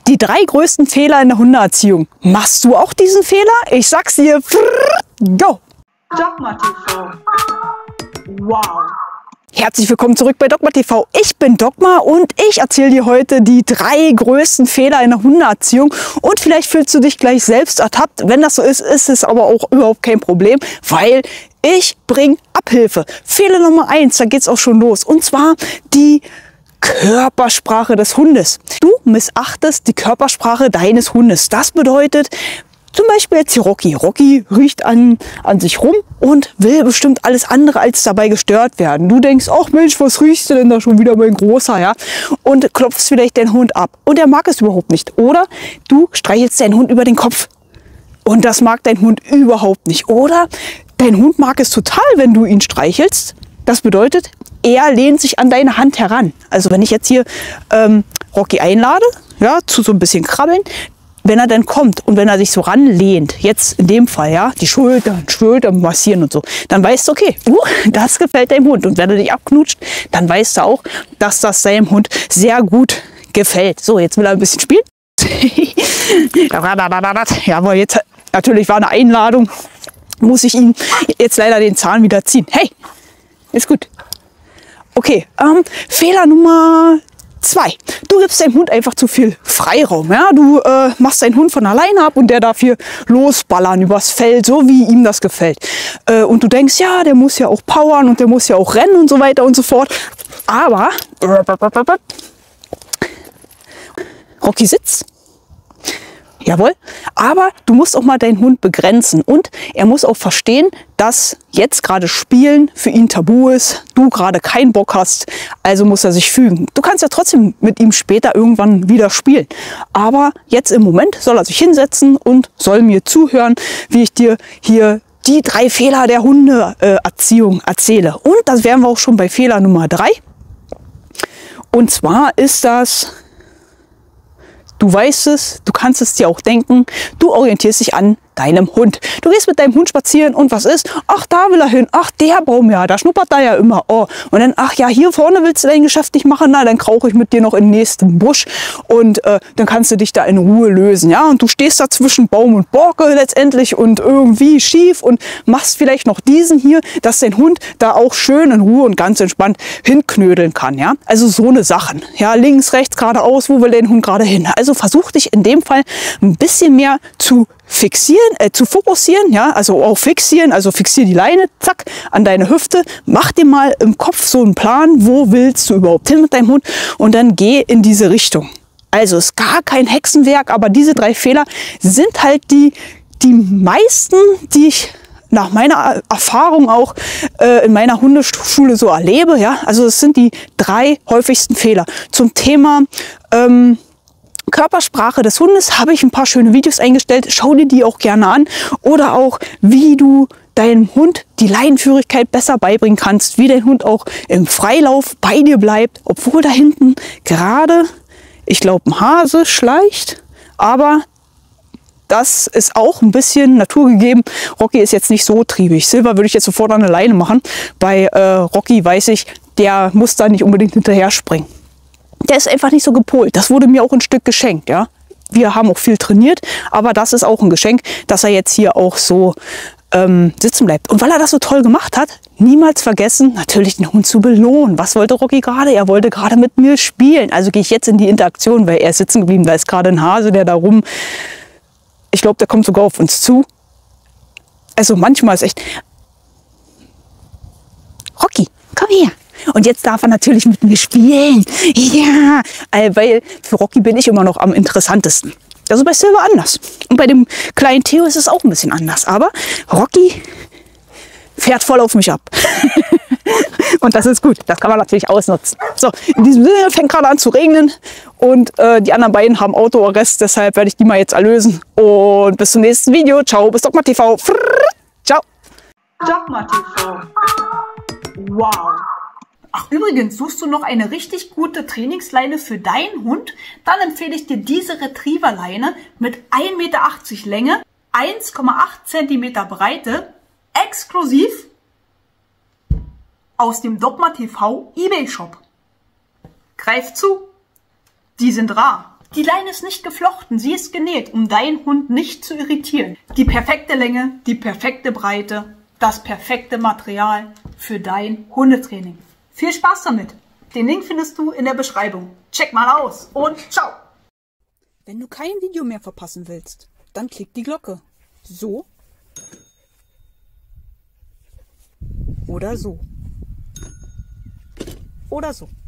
Die 3 größten Fehler in der Hundeerziehung. Machst du auch diesen Fehler? Ich sag's dir. Go! Dogma TV. Wow. Herzlich willkommen zurück bei Dogma TV. Ich bin Dogma und ich erzähle dir heute die 3 größten Fehler in der Hundeerziehung. Und vielleicht fühlst du dich gleich selbst ertappt. Wenn das so ist, ist es aber auch überhaupt kein Problem, weil ich bringe Abhilfe. Fehler Nummer 1, da geht's auch schon los. Und zwar die Körpersprache des Hundes. Du missachtest die Körpersprache deines Hundes. Das bedeutet, zum Beispiel jetzt hier Rocky. Rocky riecht an sich rum und will bestimmt alles andere als dabei gestört werden. Du denkst, ach Mensch, was riechst du denn da schon wieder, mein Großer, ja? Und klopfst vielleicht den Hund ab. Und er mag es überhaupt nicht. Oder du streichelst deinen Hund über den Kopf. Und das mag dein Hund überhaupt nicht. Oder dein Hund mag es total, wenn du ihn streichelst. Das bedeutet, er lehnt sich an deine Hand heran. Also wenn ich jetzt hier Rocky einlade, ja, zu so ein bisschen Krabbeln, wenn er dann kommt und wenn er sich so ranlehnt, jetzt in dem Fall, ja, die Schultern massieren und so, dann weißt du, okay, das gefällt deinem Hund. Und wenn er dich abknutscht, dann weißt du auch, dass das seinem Hund sehr gut gefällt. So, jetzt will er ein bisschen spielen. Ja, aber jetzt natürlich war eine Einladung, muss ich ihm jetzt leider den Zahn wieder ziehen. Hey, ist gut. Okay, Fehler Nummer 2. Du gibst deinem Hund einfach zu viel Freiraum. Ja? Du machst deinen Hund von alleine ab und der darf hier losballern übers Feld, so wie ihm das gefällt. Und du denkst, ja, der muss ja auch powern und der muss ja auch rennen und so weiter und so fort. Aber Rocky sitzt. Jawohl, aber du musst auch mal deinen Hund begrenzen und er muss auch verstehen, dass jetzt gerade Spielen für ihn tabu ist, du gerade keinen Bock hast, also muss er sich fügen. Du kannst ja trotzdem mit ihm später irgendwann wieder spielen, aber jetzt im Moment soll er sich hinsetzen und soll mir zuhören, wie ich dir hier die 3 Fehler der Hundeerziehung erzähle. Und das wären wir auch schon bei Fehler Nummer 3. Und zwar ist das... Du weißt es, du kannst es dir auch denken, du orientierst dich an deinem Hund. Du gehst mit deinem Hund spazieren und was ist? Ach, da will er hin. Ach, der Baum, ja, da schnuppert er ja immer. Oh. Und dann, ach ja, hier vorne willst du dein Geschäft nicht machen? Na, dann krauche ich mit dir noch in den nächsten Busch und dann kannst du dich da in Ruhe lösen. Ja, und du stehst da zwischen Baum und Borke letztendlich und irgendwie schief und machst vielleicht noch diesen hier, dass dein Hund da auch schön in Ruhe und ganz entspannt hinknödeln kann. Ja, also so eine Sachen. Ja, links, rechts, geradeaus, wo will dein Hund gerade hin? Also versuch dich in dem Fall ein bisschen mehr zu zu fokussieren, ja, also auch fixieren, also fixier die Leine, zack, an deine Hüfte, mach dir mal im Kopf so einen Plan, wo willst du überhaupt hin mit deinem Hund und dann geh in diese Richtung. Also ist gar kein Hexenwerk, aber diese 3 Fehler sind halt die meisten, die ich nach meiner Erfahrung auch in meiner Hundeschule so erlebe, ja, also es sind die 3 häufigsten Fehler. Zum Thema Körpersprache des Hundes habe ich ein paar schöne Videos eingestellt. Schau dir die auch gerne an. Oder auch, wie du deinem Hund die Leinenführigkeit besser beibringen kannst. Wie dein Hund auch im Freilauf bei dir bleibt. Obwohl da hinten gerade, ich glaube, ein Hase schleicht. Aber das ist auch ein bisschen naturgegeben. Rocky ist jetzt nicht so triebig. Silber würde ich jetzt sofort an der Leine machen. Bei Rocky weiß ich, der muss da nicht unbedingt hinterher springen. Der ist einfach nicht so gepolt. Das wurde mir auch ein Stück geschenkt, ja. Wir haben auch viel trainiert, aber das ist auch ein Geschenk, dass er jetzt hier auch so sitzen bleibt. Und weil er das so toll gemacht hat, niemals vergessen, natürlich den Hund zu belohnen. Was wollte Rocky gerade? Er wollte gerade mit mir spielen. Also gehe ich jetzt in die Interaktion, weil er ist sitzen geblieben. Da ist gerade ein Hase, der da rum... Ich glaube, der kommt sogar auf uns zu. Also manchmal ist echt... Rocky, komm her. Und jetzt darf er natürlich mit mir spielen. Ja, weil für Rocky bin ich immer noch am interessantesten. Also bei Silber anders. Und bei dem kleinen Theo ist es auch ein bisschen anders. Aber Rocky fährt voll auf mich ab. Und das ist gut. Das kann man natürlich ausnutzen. So, in diesem Sinne fängt gerade an zu regnen. Und die anderen beiden haben Autoarrest. Deshalb werde ich die mal jetzt erlösen. Und bis zum nächsten Video. Ciao, bis Dogma TV. Ciao. Dogma TV. Wow. Ach übrigens, suchst du noch eine richtig gute Trainingsleine für deinen Hund? Dann empfehle ich dir diese Retriever-Leine mit 1,80 Meter Länge, 1,8 cm Breite, exklusiv aus dem Dogma TV eBay Shop. Greif zu, die sind rar. Die Leine ist nicht geflochten, sie ist genäht, um deinen Hund nicht zu irritieren. Die perfekte Länge, die perfekte Breite, das perfekte Material für dein Hundetraining. Viel Spaß damit! Den Link findest du in der Beschreibung. Check mal aus und ciao! Wenn du kein Video mehr verpassen willst, dann klick die Glocke. So. Oder so. Oder so.